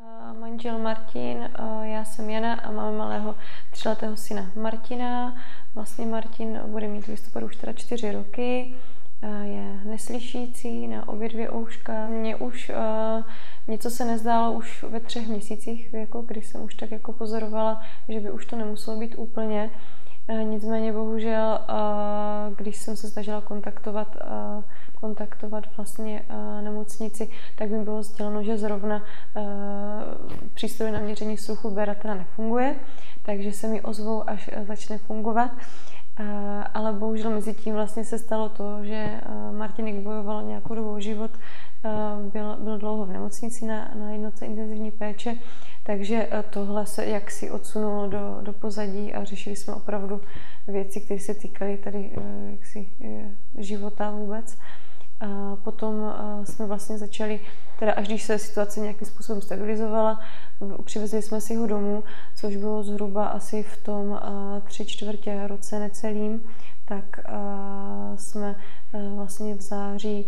Manžel Martin, já jsem Jana a máme malého 3letého syna Martina. Vlastně Martin bude mít v listopadu už teda 4 roky. Je neslyšící na obě 2 ouška. Mně už něco se nezdálo už ve 3 měsících věku, kdy jsem už tak jako pozorovala, že by už to nemuselo být úplně. Nicméně bohužel, když jsem se snažila kontaktovat vlastně nemocnici, tak mi bylo sděleno, že zrovna přístroj na měření sluchu Bera teda nefunguje, takže se mi ozvou, až začne fungovat. Ale bohužel mezi tím vlastně se stalo to, že Martinek bojoval nějakou dobu o život, byl dlouho v nemocnici na jednotce intenzivní péče, takže tohle se jaksi odsunulo do pozadí a řešili jsme opravdu věci, které se týkaly tady jaksi života vůbec. A potom jsme vlastně začali, teda až když se situace nějakým způsobem stabilizovala, přivezli jsme si ho domů, což bylo zhruba asi v tom 3/4 roce necelým, tak jsme vlastně v září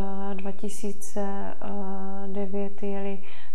2009 jeli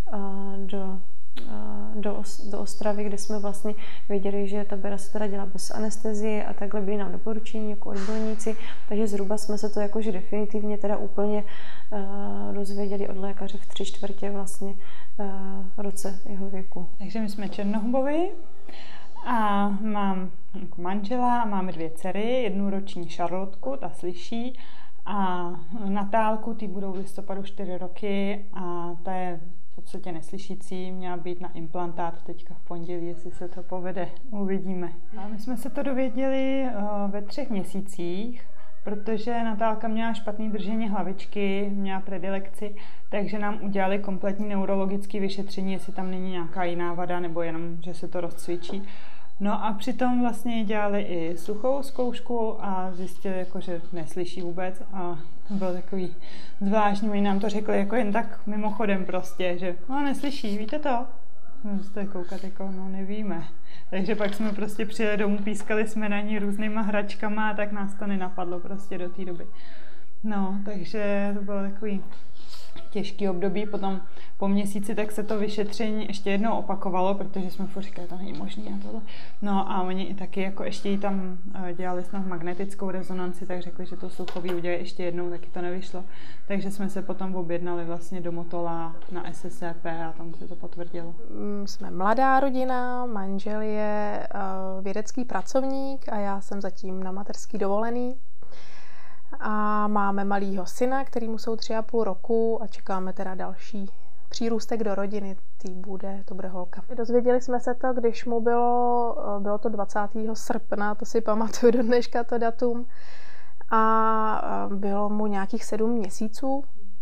do Ostravy, kde jsme vlastně věděli, že ta Bera se teda dělá bez anestezie a takhle byly nám doporučení jako odborníci, takže zhruba jsme se to jakože definitivně teda úplně dozvěděli od lékaře v 3/4 vlastně roce jeho věku. Takže my jsme černohubovi a mám jako manžela a máme 2 dcery, 1roční Šarlotku, ta slyší, a Natálku, ty budou v listopadu 4 roky a ta je v podstatě neslyšící, měla být na implantát teďka v pondělí, jestli se to povede, uvidíme. A my jsme se to dověděli ve 3 měsících, protože Natálka měla špatné držení hlavičky, měla predilekci, takže nám udělali kompletní neurologické vyšetření, jestli tam není nějaká jiná vada nebo jenom, že se to rozcvičí. No a přitom vlastně dělali i sluchovou zkoušku a zjistili, jako, že neslyší vůbec a to bylo takový zvláštní. Oni nám to řekli jako jen tak mimochodem prostě, že no neslyší, víte to? Musíte koukat jako no nevíme. Takže pak jsme prostě přijeli domů, pískali jsme na ní různýma hračkama a tak nás to nenapadlo prostě do té doby. No, takže to bylo takový těžký období, potom po měsíci tak se to vyšetření ještě jednou opakovalo, protože jsme furt říkali, to není možný a tohle. No a oni taky jako ještě jí tam dělali snad magnetickou rezonanci, tak řekli, že to sluchový udělají ještě jednou, taky to nevyšlo. Takže jsme se potom objednali vlastně do Motola na SSCP a tam se to potvrdilo. Jsme mladá rodina, manžel je vědecký pracovník a já jsem zatím na mateřský dovolený. A máme malýho syna, který mu jsou 3,5 roku a čekáme teda další přírůstek do rodiny, to bude holka. Dozvěděli jsme se to, když mu bylo to 20. srpna, to si pamatuju do dneška to datum, a bylo mu nějakých 7 měsíců.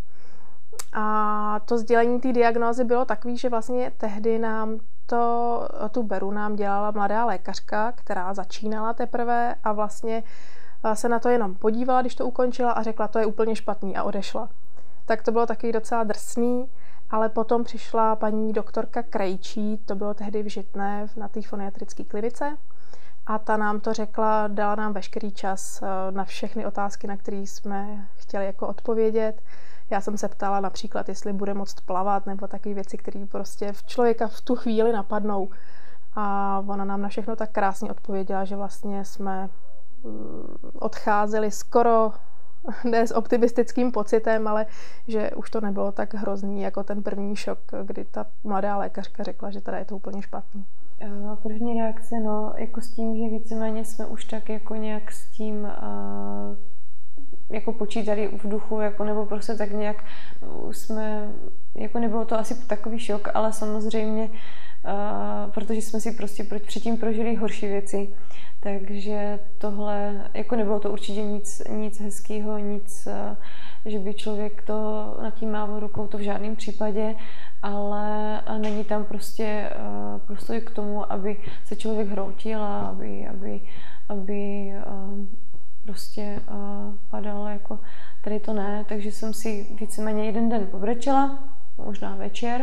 A to sdělení té diagnózy bylo takový, že vlastně tehdy nám tu Beru nám dělala mladá lékařka, která začínala teprve a vlastně se na to jenom podívala, když to ukončila a řekla, to je úplně špatný a odešla. Tak to bylo taky docela drsný, ale potom přišla paní doktorka Krejčí, to bylo tehdy v Žitné na té foniatrické klinice a ta nám to řekla, dala nám veškerý čas na všechny otázky, na které jsme chtěli jako odpovědět. Já jsem se ptala například, jestli bude moct plavat nebo takové věci, které prostě v člověka v tu chvíli napadnou. A ona nám na všechno tak krásně odpověděla, že vlastně jsme odcházeli skoro ne s optimistickým pocitem, ale že už to nebylo tak hrozný jako ten první šok, kdy ta mladá lékařka řekla, že teda je to úplně špatný. První reakce, no, jako s tím, že víceméně jsme už tak jako nějak s tím jako počítali v duchu, jako, nebo prostě tak nějak jsme, jako nebylo to asi takový šok, ale samozřejmě, protože jsme si prostě předtím prožili horší věci, takže tohle, jako nebylo to určitě nic hezkého, nic, že by člověk to nad tím mával rukou, to v žádném případě, ale není tam prostě prostor k tomu, aby se člověk hroutil a aby prostě padal, jako tady to ne, takže jsem si víceméně jeden den pobrečela, možná večer,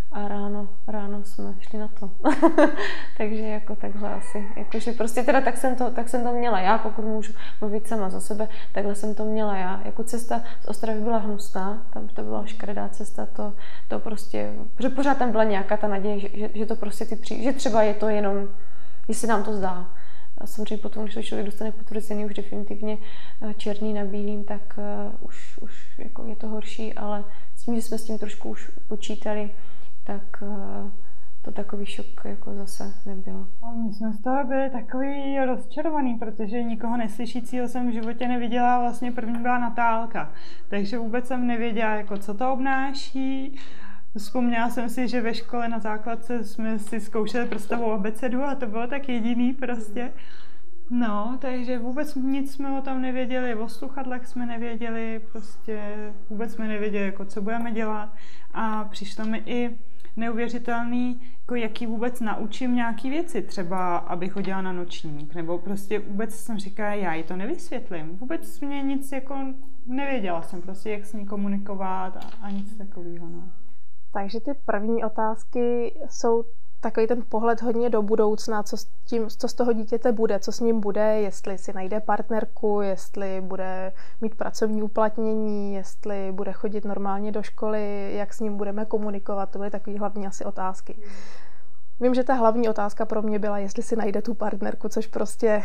a ráno jsme šli na to. Takže jako takhle asi, jakože prostě teda tak jsem to měla já, pokud můžu mluvit sama za sebe, takhle jsem to měla já. Jako cesta z Ostravy byla hnusná, tam to byla škaredá cesta, to prostě, protože pořád tam byla nějaká ta naděje, že to prostě že třeba je to jenom, že se nám to zdá. A samozřejmě potom, když to člověk dostane potvrzený už definitivně černý na bílým, tak už jako je to horší, ale s tím, že jsme s tím trošku už počítali, tak to takový šok jako zase nebyl. My jsme z toho byli takový rozčarovaný, protože nikoho neslyšícího jsem v životě neviděla, vlastně první byla Natálka. Takže vůbec jsem nevěděla, jako co to obnáší. Vzpomněla jsem si, že ve škole na základce jsme si zkoušeli prstovou abecedu a to bylo tak jediný prostě. No, takže vůbec nic jsme o tom nevěděli, o sluchadlech jsme nevěděli, prostě vůbec jsme nevěděli, jako co budeme dělat. A přišlo mi i neuvěřitelný, jako jaký vůbec naučím nějaký věci, třeba abych chodila na nočník, nebo prostě vůbec jsem říkala, já jí to nevysvětlím. Vůbec mě nic jako nevěděla jsem prostě, jak s ní komunikovat a nic takového, no. Takže ty první otázky jsou takový ten pohled hodně do budoucna, co z toho dítěte bude, co s ním bude, jestli si najde partnerku, jestli bude mít pracovní uplatnění, jestli bude chodit normálně do školy, jak s ním budeme komunikovat, to byly takové hlavní asi otázky. Vím, že ta hlavní otázka pro mě byla, jestli si najde tu partnerku, což prostě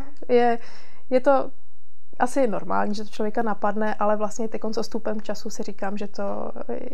je to asi normální, že to člověka napadne, ale vlastně teď s odstupem času si říkám, že to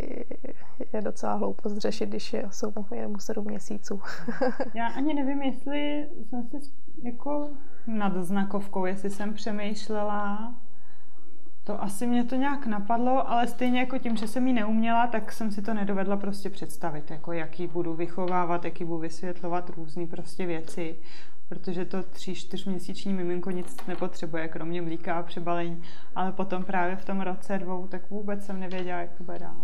je docela hloupost řešit, když jsou jenom 7 měsíců. Já ani nevím, jestli jsem si jako nad znakovkou, jestli jsem přemýšlela. To asi mě to nějak napadlo, ale stejně jako tím, že jsem ji neuměla, tak jsem si to nedovedla prostě představit, jako jak ji budu vychovávat, jak ji budu vysvětlovat různý prostě věci. Protože to 3-4měsíční miminko nic nepotřebuje, kromě mlíka a přebalení. Ale potom právě v tom roce 2, tak vůbec jsem nevěděla, jak to bude dál.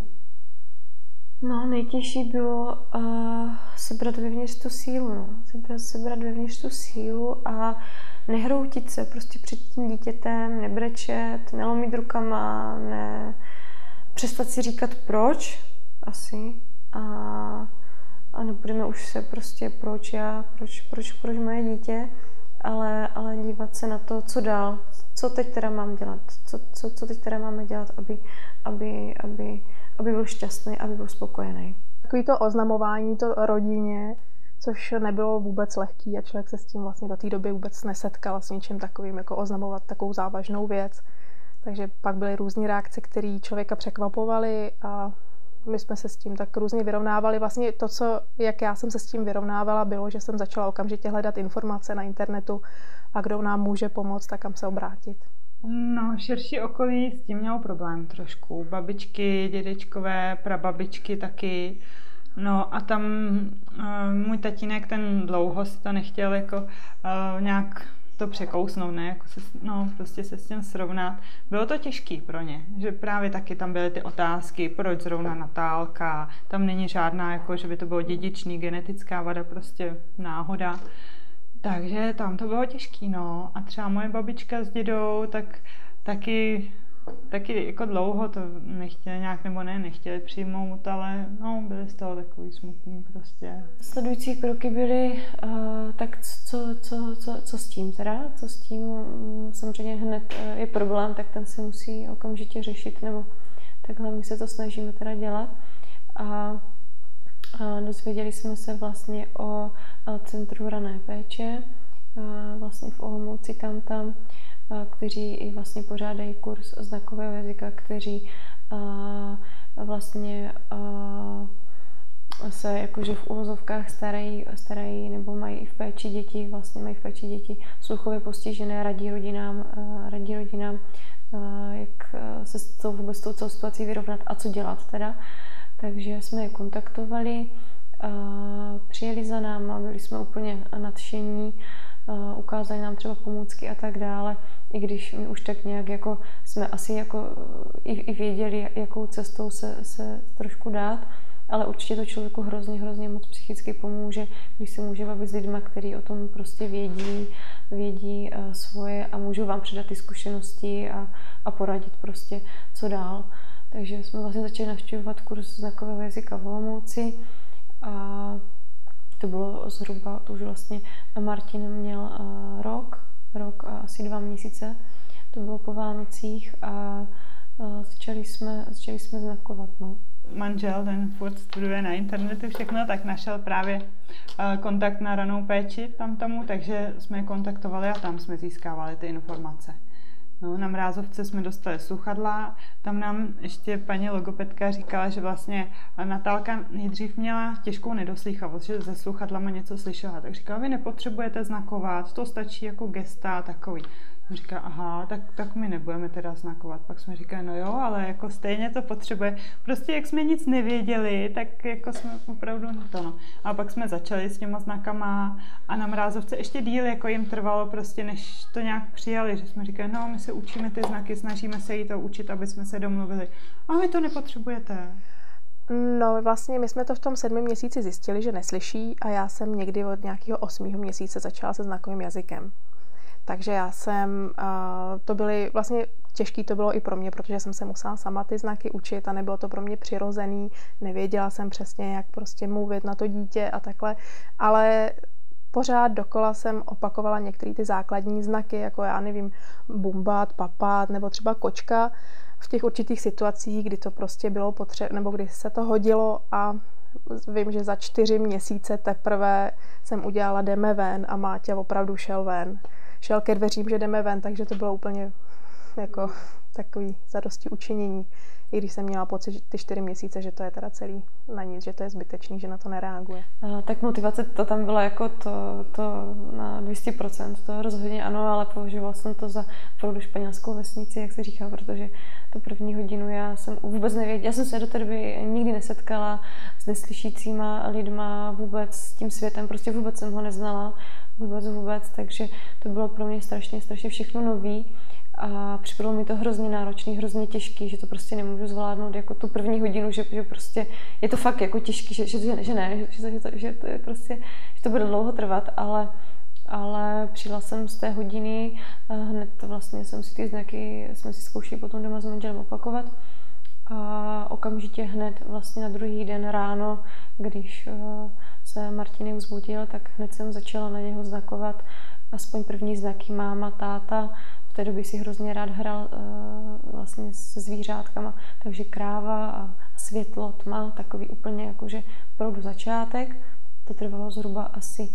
No, nejtěžší bylo sebrat vevnitř tu sílu, no. Sebrat vevnitř tu sílu a nehroutit se prostě před tím dítětem, nebrečet, nelomit rukama, přestat si říkat proč asi a nebudeme už se prostě proč já, proč moje dítě, ale dívat se na to, co dál, co teď teda mám dělat, co teď teda máme dělat, aby byl šťastný, aby byl spokojený. Takový to oznamování to rodině, což nebylo vůbec lehký a člověk se s tím vlastně do té doby vůbec nesetkal s něčím takovým, jako oznamovat takovou závažnou věc. Takže pak byly různé reakce, které člověka překvapovaly a my jsme se s tím tak různě vyrovnávali. Vlastně to, jak já jsem se s tím vyrovnávala, bylo, že jsem začala okamžitě hledat informace na internetu a kdo nám může pomoct, tak kam se obrátit. No, širší okolí s tím mělo problém trošku. Babičky, dědečkové, prababičky taky. No a tam můj tatínek, ten dlouho si to nechtěl jako nějak to překousnout, ne, jako prostě se s tím srovnat. Bylo to těžký pro ně, že právě taky tam byly ty otázky, proč zrovna Natálka, tam není žádná, jako, že by to bylo dědičný, genetická vada, prostě náhoda. Takže tam to bylo těžký, no. A třeba moje babička s dědou, tak taky jako dlouho to nechtěli nějak, nebo nechtěli přijmout, ale no, byli z toho takový smutný prostě. Sledující kroky byly, tak co s tím teda? Co s tím samozřejmě hned je problém, tak ten se musí okamžitě řešit, nebo takhle my se to snažíme teda dělat. A dozvěděli jsme se vlastně o Centru rané péče, vlastně v Olomouci tam, kteří i vlastně pořádají kurz znakového jazyka, kteří vlastně se jakože v uvozovkách starají nebo mají i v péči děti, vlastně mají v péči děti sluchově postižené, radí rodinám, jak se s tou vůbec tou celou situací vyrovnat a co dělat teda. Takže jsme je kontaktovali, přijeli za náma, byli jsme úplně nadšení, ukázali nám třeba pomůcky a tak dále, i když my už tak nějak jako jsme asi jako i věděli, jakou cestou se trošku dát, ale určitě to člověku hrozně moc psychicky pomůže, když se může bavit s lidma, kteří o tom prostě vědí svoje a můžou vám předat ty zkušenosti a poradit prostě, co dál. Takže jsme vlastně začali navštěvovat kurz znakového jazyka v Olomouci a to bylo zhruba, to už vlastně Martin měl rok a asi 2 měsíce, to bylo po Vánocích a začali jsme znakovat. No. Manžel, ten furt studuje na internetu všechno, tak našel právě kontakt na ranou péči tomu, takže jsme je kontaktovali a tam jsme získávali ty informace. No, na Mrázovce jsme dostali sluchadla, tam nám ještě paní logopedka říkala, že vlastně Natálka nejdřív měla těžkou nedoslýchavost, že se sluchadlama něco slyšela, tak říkala, vy nepotřebujete znakovat, to stačí jako gesta takový. Říká, aha, tak my nebudeme teda znakovat. Pak jsme říkali, no jo, ale jako stejně to potřebuje. Prostě jak jsme nic nevěděli, tak jako jsme opravdu to, no. A pak jsme začali s těma znakama a na Mrázovce ještě díl jako jim trvalo prostě, než to nějak přijali, že jsme říkali, no my se učíme ty znaky, snažíme se jí to učit, aby jsme se domluvili. A vy to nepotřebujete. No vlastně my jsme to v tom 7. měsíci zjistili, že neslyší a já jsem někdy od nějakého 8. měsíce začala se znakovým jazykem. Takže já jsem, to byly vlastně těžký to bylo i pro mě, protože jsem se musela sama ty znaky učit a nebylo to pro mě přirozený, nevěděla jsem přesně, jak prostě mluvit na to dítě a takhle, ale pořád dokola jsem opakovala některé ty základní znaky, jako já nevím, bumbat, papat nebo třeba kočka v těch určitých situacích, kdy to prostě bylo potřeba, nebo kdy se to hodilo a vím, že za 4 měsíce teprve jsem udělala jdeme ven a Máťa opravdu šel ven. Šel ke dveřím, že jdeme ven, takže to bylo úplně jako takový zadosti učinění. I když jsem měla pocit, že ty 4 měsíce, že to je teda celý na nic, že to je zbytečný, že na to nereaguje. Tak motivace to tam byla jako to na 200%, to rozhodně ano, ale považovala jsem to za opravdu španělskou vesnici, jak se říká, protože tu první hodinu já jsem vůbec nevěděla, já jsem se do té doby nikdy nesetkala s neslyšícíma lidma, vůbec s tím světem, prostě vůbec jsem ho neznala, vůbec, takže to bylo pro mě strašně všechno nový. A připadlo mi to hrozně náročný, hrozně těžký, že to prostě nemůžu zvládnout jako tu první hodinu, že prostě je to fakt jako těžký, že to je prostě, že to bude dlouho trvat, ale přijela jsem z té hodiny, hned vlastně jsem si ty znaky, jsme si zkoušeli potom doma s manželem opakovat a okamžitě hned vlastně na druhý den ráno, když se Martin vzbudil, tak hned jsem začala na něho znakovat aspoň první znaky máma, táta. V té době si hrozně rád hrál vlastně se zvířátkama, takže kráva a světlo, tma, takový úplně jakože opravdu začátek. To trvalo zhruba asi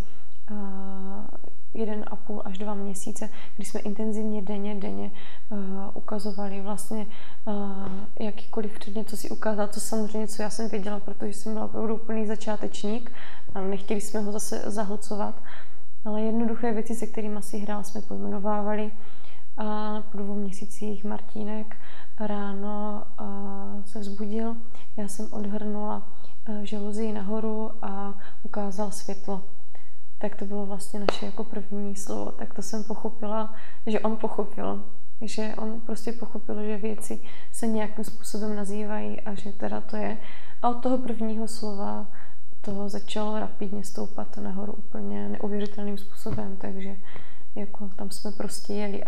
1,5 až 2 měsíce, kdy jsme intenzivně denně ukazovali vlastně jakýkoliv předmět, co si ukázal, to samozřejmě, co já jsem věděla, protože jsem byla opravdu úplný začátečník a nechtěli jsme ho zase zahlcovat, ale jednoduché věci, se kterými si hrál, jsme pojmenovávali. A po 2 měsících Martínek ráno se vzbudil, já jsem odhrnula žaluzii nahoru a ukázal světlo. Tak to bylo vlastně naše jako první slovo, tak to jsem pochopila, že on pochopil, že on prostě pochopil, že věci se nějakým způsobem nazývají a že teda to je. A od toho prvního slova to začalo rapidně stoupat nahoru úplně neuvěřitelným způsobem, takže jako tam jsme prostě jeli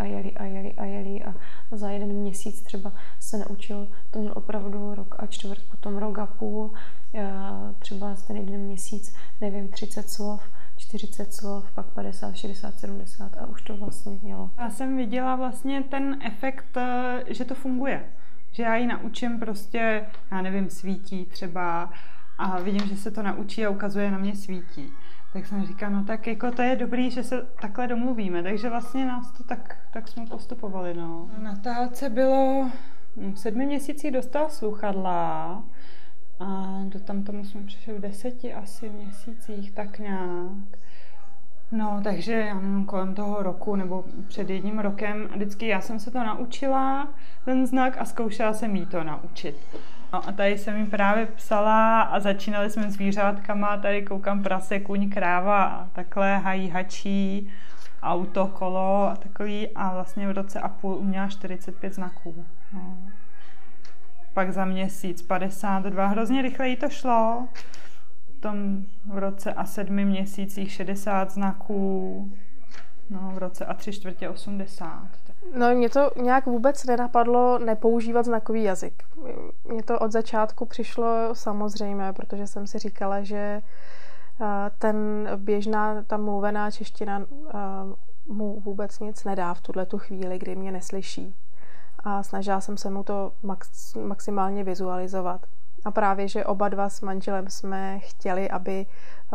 a za 1 měsíc třeba se naučil, to měl opravdu 1,25 roku, potom 1,5 roku, třeba za ten 1 měsíc, nevím, 30 slov, 40 slov, pak 50, 60, 70 a už to vlastně jelo. Já jsem viděla vlastně ten efekt, že to funguje. Že já ji naučím prostě, já nevím, svítí třeba a vidím, že se to naučí a ukazuje na mě svítí. Tak jsem říkala, no tak jako to je dobrý, že se takhle domluvíme, takže vlastně nás to tak jsme postupovali, no. Natálce bylo v 7 měsících dostala sluchadla a tam tomu jsme přišli v 10 asi měsících, tak nějak. No, takže já nevím, kolem toho roku nebo před 1 rokem vždycky já jsem se to naučila, ten znak, a zkoušela jsem jí to naučit. No a tady jsem jí právě psala a začínali jsme zvířátkama, tady koukám prase, kuň, kráva a takhle, hají, hačí, auto, kolo a takový a vlastně v 1,5 roku uměla 45 znaků. No. Pak za měsíc 52, hrozně rychle jí to šlo. Potom v roce a 7 měsících 60 znaků. No, v roce a 3/4 80. No, mě to nějak vůbec nenapadlo nepoužívat znakový jazyk. Mně to od začátku přišlo samozřejmé, protože jsem si říkala, že ten běžná, ta mluvená čeština mu vůbec nic nedá v tuhletu chvíli, kdy mě neslyší. A snažila jsem se mu to maximálně vizualizovat. A právě, že oba dva s manželem jsme chtěli, aby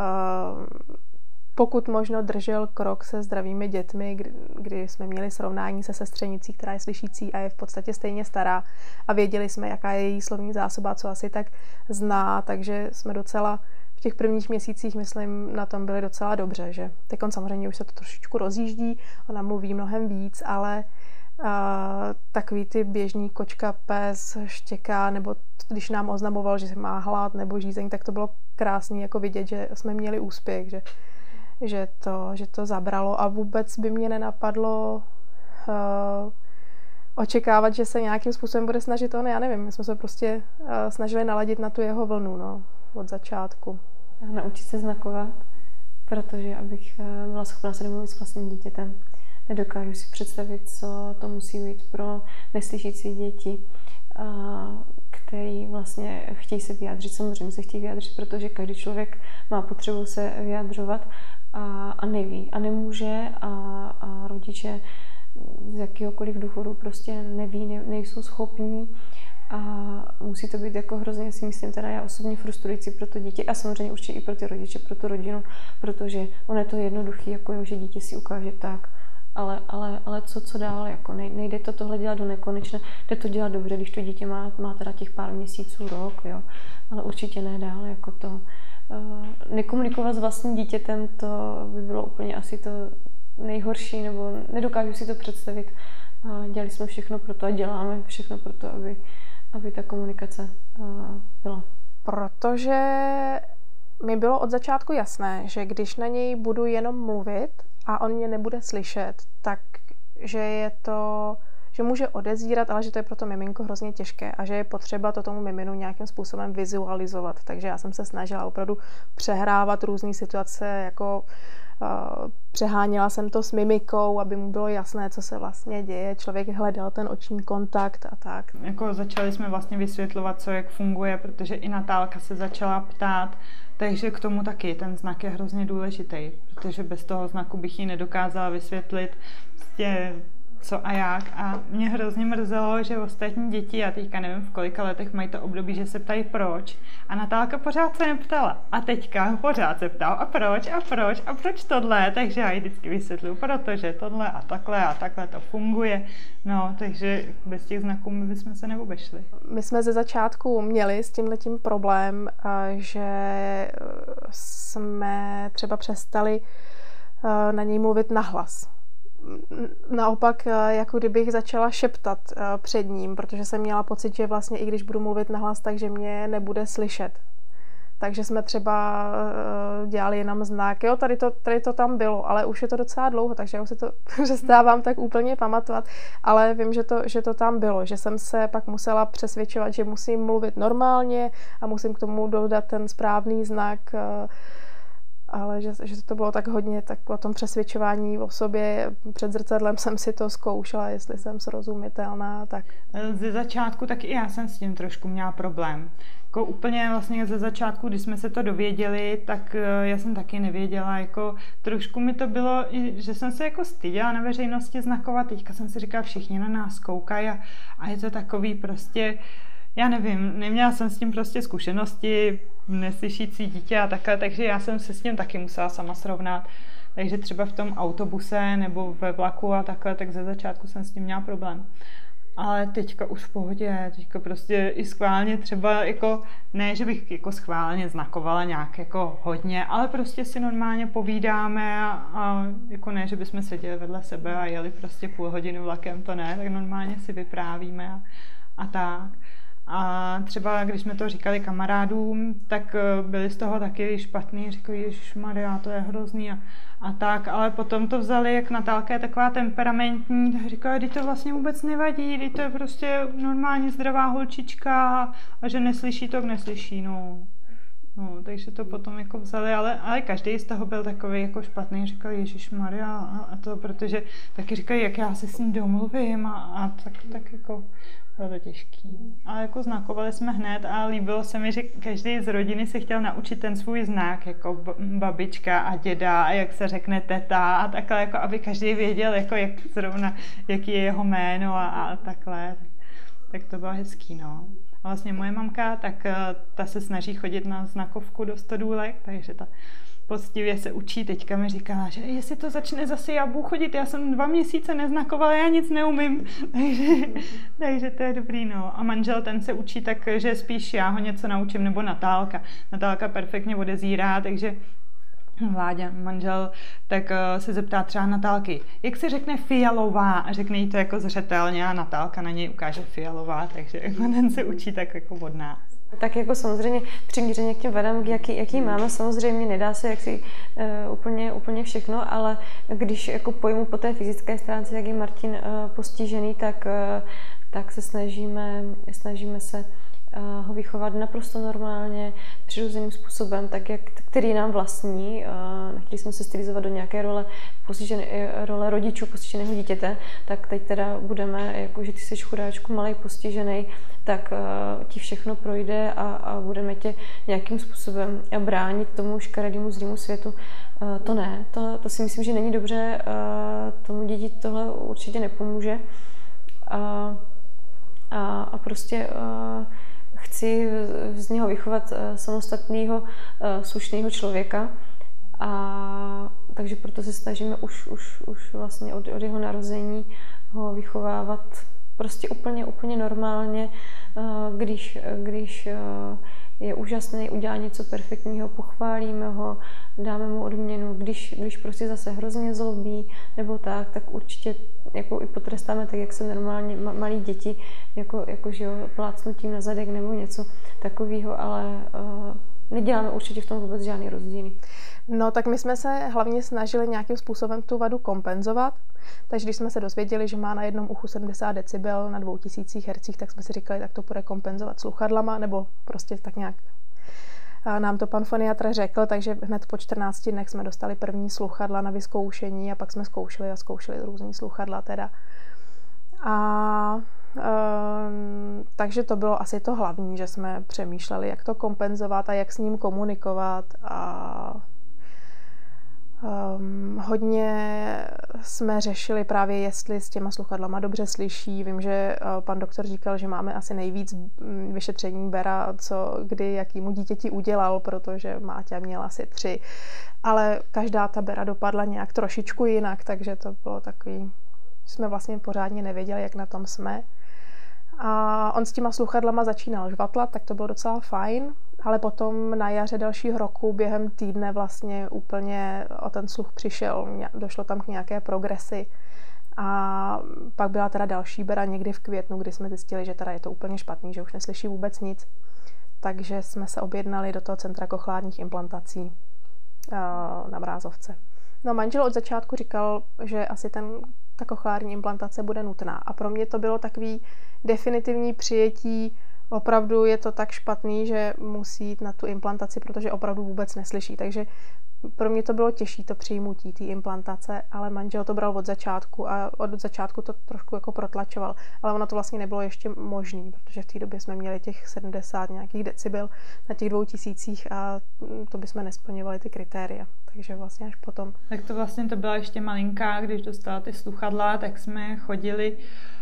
pokud možno držel krok se zdravými dětmi, kdy jsme měli srovnání se sestřenicí, která je slyšící a je v podstatě stejně stará a věděli jsme, jaká je její slovní zásoba, co asi tak zná, takže jsme docela v těch prvních měsících, myslím, na tom byli docela dobře, že teď samozřejmě už se to trošičku rozjíždí, ona mluví mnohem víc, ale takový ty běžný kočka, pes, štěká, nebo když nám oznamoval, že má hlad nebo žízeň, tak to bylo krásný jako vidět, že jsme měli úspěch, že to zabralo a vůbec by mě nenapadlo očekávat, že se nějakým způsobem bude snažit on, já nevím, my jsme se prostě snažili naladit na tu jeho vlnu, no, od začátku. A naučit se znakovat, protože abych byla schopná se domluvit s vlastním dítětem. Nedokážu si představit, co to musí být pro neslyšící děti, který vlastně chtějí se vyjádřit. Samozřejmě se chtějí vyjádřit, protože každý člověk má potřebu se vyjadřovat a neví a nemůže a rodiče z jakéhokoliv důvodu prostě neví, nejsou schopní a musí to být jako hrozně, si myslím, teda já osobně frustrující pro to dítě a samozřejmě určitě i pro ty rodiče, pro tu rodinu, protože ono je to jednoduchý, jako jo, že dítě si ukáže tak, ale co dál, jako nejde to tohle dělat do nekonečna, jde to dělat dobře, když to dítě má teda těch pár měsíců, rok, jo, ale určitě ne dál, jako to nekomunikovat s vlastním dítětem, to by bylo úplně asi to nejhorší, nebo nedokážu si to představit. Dělali jsme všechno pro to a děláme všechno pro to, aby ta komunikace byla. Protože mi bylo od začátku jasné, že když na něj budu jenom mluvit a on mě nebude slyšet, tak že může odezírat, ale že to je pro to miminko hrozně těžké a že je potřeba to tomu miminu nějakým způsobem vizualizovat. Takže já jsem se snažila opravdu přehrávat různé situace, jako přeháněla jsem to s mimikou, aby mu bylo jasné, co se vlastně děje. Člověk hledal ten oční kontakt a tak. Jako začali jsme vlastně vysvětlovat, co jak funguje, protože i Natálka se začala ptát, takže k tomu taky ten znak je hrozně důležitý, protože bez toho znaku bych jí nedokázala vysvětlit prostě co a jak. A mě hrozně mrzelo, že ostatní děti, já teďka nevím v kolika letech mají to období, že se ptají proč. A Natálka pořád se neptala. A teďka pořád se ptal a proč tohle. Takže já jí vždycky vysvětluju, protože tohle a takhle to funguje. No, takže bez těch znaků my bychom se neobešli. My jsme ze začátku měli s tímhletím problém, že jsme třeba přestali na něj mluvit nahlas. Naopak, jako kdybych začala šeptat před ním, protože jsem měla pocit, že vlastně i když budu mluvit nahlas, takže mě nebude slyšet. Takže jsme třeba dělali jenom znak, jo, tady to tam bylo, ale už je to docela dlouho, takže já už si to přestávám tak úplně pamatovat, ale vím, že to tam bylo, že jsem se pak musela přesvědčovat, že musím mluvit normálně a musím k tomu dodat ten správný znak, ale že to bylo tak hodně tak o tom přesvědčování o sobě. Před zrcadlem jsem si to zkoušela, jestli jsem srozumitelná. Tak. Ze začátku tak i já jsem s tím trošku měla problém. Jako úplně vlastně ze začátku, když jsme se to dověděli, tak já jsem taky nevěděla. Jako trošku mi to bylo, že jsem se jako styděla na veřejnosti znakovat. Teďka jsem si říkala, všichni na nás koukají a je to takový prostě, já nevím, neměla jsem s tím prostě zkušenosti, neslyšící dítě a takhle, takže já jsem se s tím taky musela sama srovnat. Takže třeba v tom autobuse nebo ve vlaku a takhle, tak ze začátku jsem s tím měla problém. Ale teďka už v pohodě, teďka prostě i schválně třeba jako, ne, že bych jako schválně znakovala nějak jako hodně, ale prostě si normálně povídáme a jako ne, že bychom seděli vedle sebe a jeli prostě půl hodiny vlakem, to ne, tak normálně si vyprávíme a tak. A třeba, když jsme to říkali kamarádům, tak byli z toho taky špatný, říkají, ježišmarja, to je hrozný a tak, ale potom to vzali, jak Natálka je taková temperamentní, tak říkali, že to vlastně vůbec nevadí, že to je prostě normálně zdravá holčička a že neslyší, to neslyší, no. No, takže to potom jako vzali, ale každý z toho byl takový jako špatný, říkal Ježišmarja a to, protože taky říkají, jak já se s ním domluvím a tak jako bylo to těžký. Ale jako znakovali jsme hned a líbilo se mi, že každý z rodiny si chtěl naučit ten svůj znak, jako babička a děda a jak se řekne teta a takhle, jako aby každý věděl, jako jak zrovna, jaký je jeho jméno a takhle. Tak to bylo hezký, no. A vlastně moje mamka, tak ta se snaží chodit na znakovku do stodůlek, takže ta poctivě se učí. Teďka mi říkala, že jestli to začne zase, já budu chodit, já jsem 2 měsíce neznakovala, já nic neumím. Takže to je dobrý, no. A manžel ten se učí tak, že spíš já ho něco naučím, nebo Natálka. Natálka perfektně odezírá, takže Vláďa, manžel, tak se zeptá třeba Natálky, jak se řekne fialová a řekne jí to jako zřetelně a Natálka na něj ukáže fialová, takže ten se učí tak jako od nás. Tak jako samozřejmě přiměřeně k těm vadám, jaký máme, samozřejmě nedá se jaksi úplně všechno, ale když jako pojmu po té fyzické stránce, jak je Martin postižený, tak se snažíme se ho vychovat naprosto normálně, přirozeným způsobem, tak jak, který je nám vlastní. Nechtěli jsme se stylizovat do nějaké role rodičů postiženého dítěte, tak teď teda budeme, jako že ty jsi chudáčku malej postižený, tak ti všechno projde a budeme tě nějakým způsobem bránit tomu škaredému zlému světu. To ne, to si myslím, že není dobře, tomu dítě tohle určitě nepomůže. A prostě chci z něho vychovat samostatného, slušného člověka. Takže proto se snažíme už vlastně od jeho narození ho vychovávat prostě úplně normálně. Když je úžasný, udělá něco perfektního, pochválíme ho, dáme mu odměnu. Když prostě zase hrozně zlobí nebo tak určitě jako i potrestáme tak, jak se normálně malí děti, jako že jo, plácnutím na zadek nebo něco takového, ale neděláme určitě v tom vůbec žádný rozdíly. No tak my jsme se hlavně snažili nějakým způsobem tu vadu kompenzovat, takže když jsme se dozvěděli, že má na jednom uchu 70 decibel na 2000 Hz, tak jsme si říkali, tak to bude kompenzovat sluchadlama, nebo prostě tak nějak nám to pan foniatr řekl, takže hned po 14 dnech jsme dostali první sluchadla na vyzkoušení a pak jsme zkoušeli různý sluchadla teda. Takže to bylo asi to hlavní, že jsme přemýšleli, jak to kompenzovat a jak s ním komunikovat a hodně jsme řešili právě, jestli s těma sluchadlama dobře slyší. Vím, že pan doktor říkal, že máme asi nejvíc vyšetření bera, co kdy jakýmu dítěti udělal, protože Máťa měla asi 3. Ale každá ta bera dopadla nějak trošičku jinak, takže to bylo takový, jsme vlastně pořádně nevěděli, jak na tom jsme. A on s těma sluchadlama začínal žvatlat, tak to bylo docela fajn, ale potom na jaře dalšího roku během týdne vlastně úplně o ten sluch přišel, došlo tam k nějaké progresi. A pak byla teda další bera někdy v květnu, kdy jsme zjistili, že teda je to úplně špatný, že už neslyší vůbec nic. Takže jsme se objednali do toho centra kochlárních implantací na Mrázovce. No manžel od začátku říkal, že asi ta kochlární implantace bude nutná. A pro mě to bylo takový definitivní přijetí, opravdu je to tak špatný, že musí jít na tu implantaci, protože opravdu vůbec neslyší. Takže pro mě to bylo těžší to přijmutí té implantace, ale manžel to bral od začátku a od začátku to trošku jako protlačoval. Ale ono to vlastně nebylo ještě možné, protože v té době jsme měli těch 70 nějakých decibel na těch 2000 a to bychom nesplňovali ty kritéria. Takže vlastně až potom. Tak to vlastně to byla ještě malinká, když dostala ty sluchadla, tak jsme chodili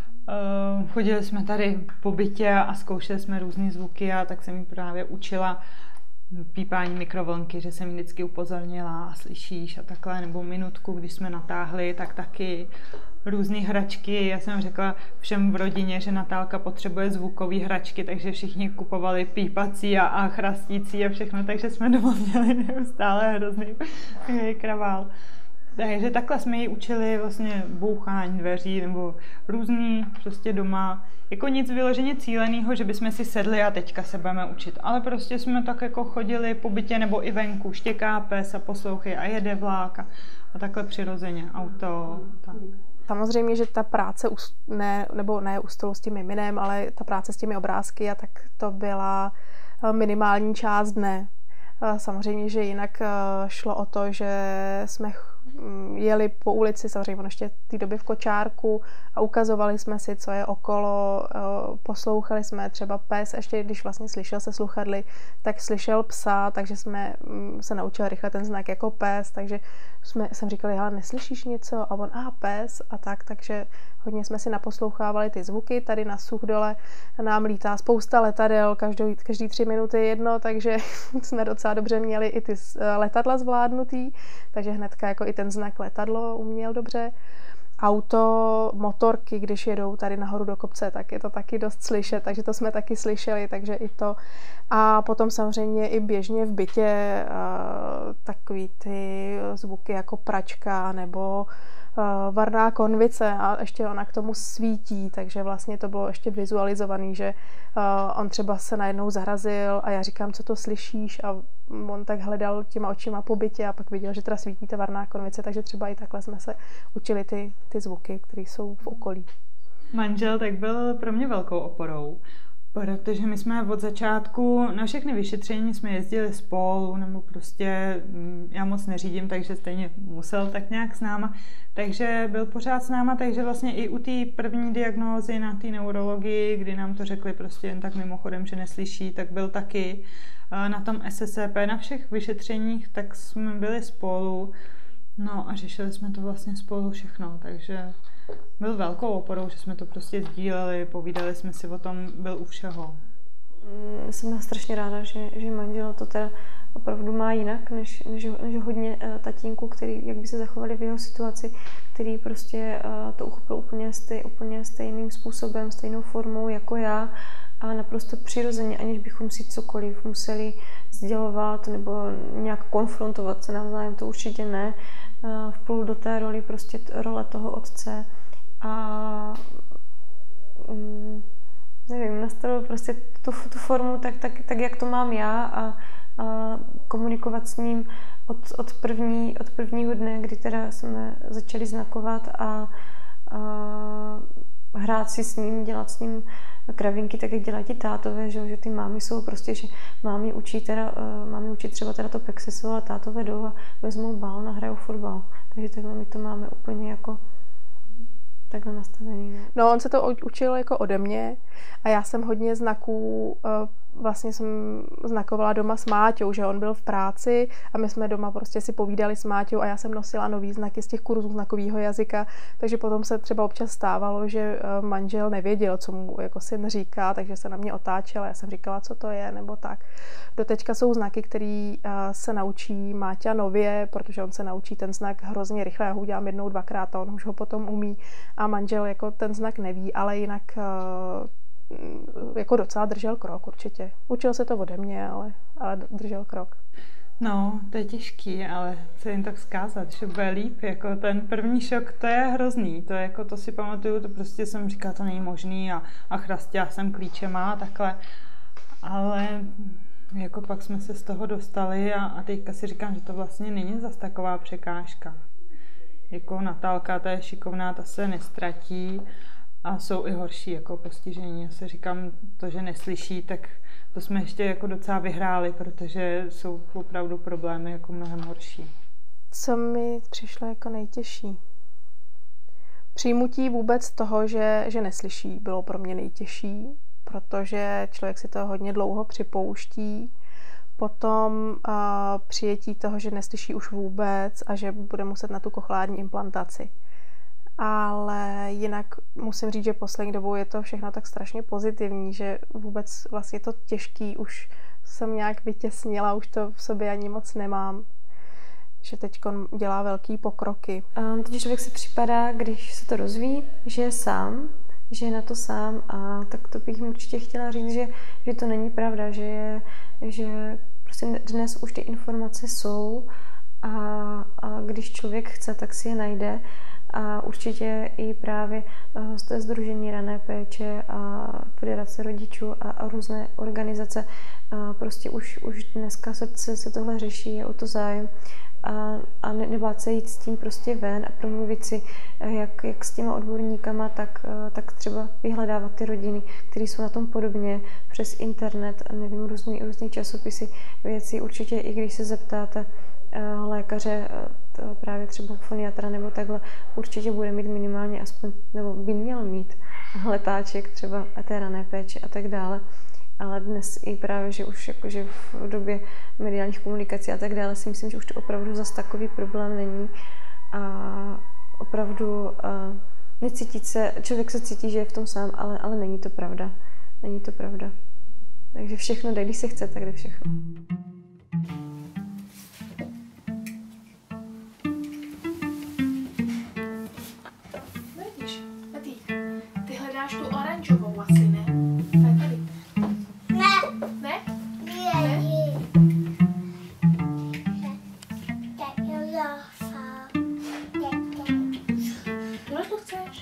jsme tady po bytě a zkoušeli jsme různé zvuky a tak jsem mi právě učila pípání mikrovlnky, že jsem mi vždycky upozornila a slyšíš a takhle, nebo minutku, když jsme natáhli, tak taky různé hračky. Já jsem řekla všem v rodině, že Natálka potřebuje zvukové hračky, takže všichni kupovali pípací a chrastící a všechno, takže jsme doma měli neustále hrozný kravál. Takže takhle jsme ji učili vlastně bouchání dveří nebo různý prostě doma. Jako nic vyloženě cílenýho, že bychom si sedli a teďka se budeme učit. Ale prostě jsme tak jako chodili po bytě nebo i venku, štěká pes a poslouchej a jede vlák a takhle přirozeně auto. Tak. Samozřejmě, že ta práce, ne u stolu s tím miminem, ale ta práce s těmi obrázky a tak to byla minimální část dne. Samozřejmě, že jinak šlo o to, že jsme jeli po ulici, samozřejmě ještě v té době v kočárku a ukazovali jsme si, co je okolo, poslouchali jsme třeba pes, ještě když vlastně slyšel se sluchadly, tak slyšel psa, takže jsme se naučili rychle ten znak jako pes, takže jsem říkala, hele, neslyšíš něco? A on, pes a tak, takže hodně jsme si naposlouchávali ty zvuky, tady na Suchdole nám lítá spousta letadel, každý 3 minuty jedno, takže jsme docela dobře měli i ty letadla zvládnutý, takže hnedka jako i ten znak letadlo uměl dobře. Auto, motorky, když jedou tady nahoru do kopce, tak je to taky dost slyšet, takže to jsme taky slyšeli, takže i to. A potom samozřejmě i běžně v bytě takový ty zvuky jako pračka nebo varná konvice a ještě ona k tomu svítí, takže vlastně to bylo ještě vizualizovaný, že on třeba se najednou zahrazil a já říkám, co to slyšíš a on tak hledal těma očima po bytě a pak viděl, že teda svítí ta varná konvice, takže třeba i takhle jsme se učili ty zvuky, které jsou v okolí. Manžel tak byl pro mě velkou oporou, protože my jsme od začátku na všechny vyšetření jsme jezdili spolu, nebo prostě já moc neřídím, takže stejně musel tak nějak s náma, takže byl pořád s náma, takže vlastně i u té první diagnózy na té neurologii, kdy nám to řekli prostě jen tak mimochodem, že neslyší, tak byl taky na tom SSCP, na všech vyšetřeních, tak jsme byli spolu, no a řešili jsme to vlastně spolu všechno, takže byl velkou oporou, že jsme to prostě sdíleli, povídali jsme si o tom, byl u všeho. Jsem strašně ráda, že manžel to teda opravdu má jinak, než hodně tatínků, který, jak by se zachovali v jeho situaci, který prostě to uchopil úplně stejným způsobem, stejnou formou jako já a naprosto přirozeně, aniž bychom si cokoliv museli sdělovat nebo nějak konfrontovat se navzájem, to určitě ne. Vplul do té roli prostě role toho otce a nevím, nastavil prostě tu formu tak, jak to mám já a komunikovat s ním od prvního dne, kdy teda jsme začali znakovat a hrát si s ním, dělat s ním kravinky, tak jak dělají ti tátové, že ty mámy jsou prostě, že mámy učí třeba teda to pexeso, a tátové jdou a vezmou balón a hrajou fotbal. Takže takhle my to máme úplně jako takhle nastavený. No, on se to učil jako ode mě a já jsem hodně znaků, vlastně jsem znakovala doma s Máťou, že on byl v práci a my jsme doma prostě si povídali s Máťou a já jsem nosila nový znaky z těch kurzů znakového jazyka, takže potom se třeba občas stávalo, že manžel nevěděl, co mu jako syn říká, takže se na mě otáčel a já jsem říkala, co to je, nebo tak. Doteďka jsou znaky, které se naučí Máťa nově, protože on se naučí ten znak hrozně rychle, já ho udělám 1, 2krát a on už ho potom umí a manžel jako ten znak neví, ale jinak jako docela držel krok určitě. Učil se to ode mě, ale držel krok. No, to je těžký, ale co jim tak vzkázat, že bude líp, jako ten první šok, to je hrozný, to je jako, to si pamatuju, to prostě jsem říkala, to není možný a chrastila jsem klíčema a takhle, ale jako pak jsme se z toho dostali a teďka si říkám, že to vlastně není zas taková překážka. Jako Natálka, ta je šikovná, ta se nestratí a jsou i horší jako postižení. Já si říkám, to, že neslyší, tak to jsme ještě jako docela vyhráli, protože jsou opravdu problémy jako mnohem horší. Co mi přišlo jako nejtěžší? Přijmutí vůbec toho, že neslyší, bylo pro mě nejtěžší, protože člověk si to hodně dlouho připouští. Potom přijetí toho, že neslyší už vůbec a že bude muset na tu cochlární implantaci. Ale jinak musím říct, že poslední dobou je to všechno tak strašně pozitivní, že vůbec vlastně to těžký už jsem nějak vytěsnila, už to v sobě ani moc nemám. Že teď dělá velký pokroky. Totiž člověk si připadá, když se to rozví, že je sám, že je na to sám a tak to bych mu určitě chtěla říct, že to není pravda, že prostě dnes už ty informace jsou a když člověk chce, tak si je najde. a určitě i právě z té Sdružení rané péče a Federace rodičů a různé organizace. Prostě už dneska se tohle řeší, je o to zájem a nebát se jít s tím prostě ven a promluvit si jak s těma odborníkama, tak třeba vyhledávat ty rodiny, které jsou na tom podobně přes internet, nevím, různý časopisy, věci. Určitě i když se zeptáte lékaře, právě třeba foniatra nebo takhle, určitě bude mít minimálně aspoň, nebo by měl mít letáček třeba té rané péče a tak dále. Ale dnes i právě, že už jakože v době mediálních komunikací a tak dále si myslím, že už to opravdu zas takový problém není. A opravdu člověk se cítí, že je v tom sám, ale není to pravda. Není to pravda. Takže všechno jde, když se chce, tak jde všechno. Vidíš, ty hledáš tu oranžovou asi, ne? Tady. Ne? Tohle to chceš?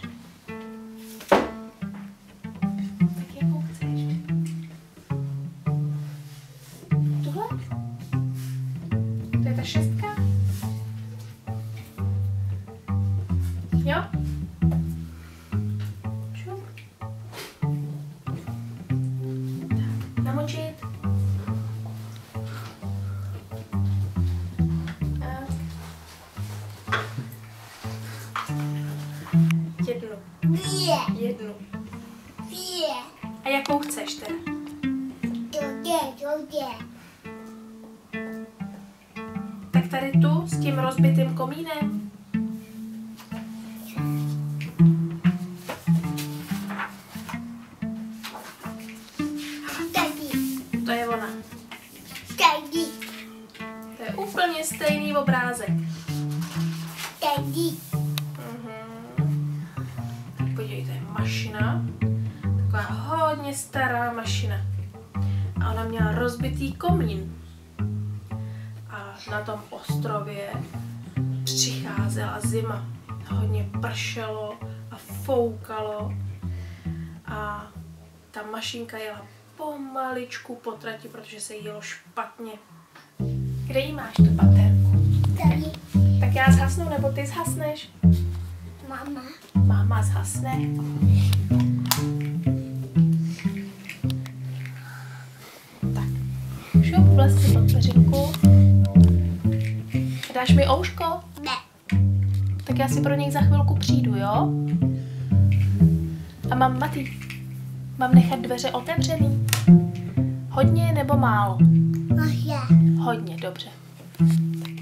Tak jakou chceš? Tohle? To je ta 6? Jo? Šup. Tak, namočit. Tak. Jednu. A jakou chceš teda? Tak tady tu s tím rozbitým komínem. To je ona. To je úplně stejný obrázek. Podívejte, mašina. Taková hodně stará mašina. A ona měla rozbitý komín. A na tom ostrově přicházela zima. Hodně pršelo a foukalo. A ta mašinka jela pomaličku po trati, protože se jí jelo špatně. Kde jí máš tu baterku? Tady. Tak já zhasnu, nebo ty zhasneš? Mama. Máma zhasne. Tak. Šup, vlez si pod peřinku. Dáš mi ouško? Ne. Tak já si pro něj za chvilku přijdu, jo? A mám nechat dveře otevřený? Hodně nebo málo? Možná. Hodně, dobře. Tak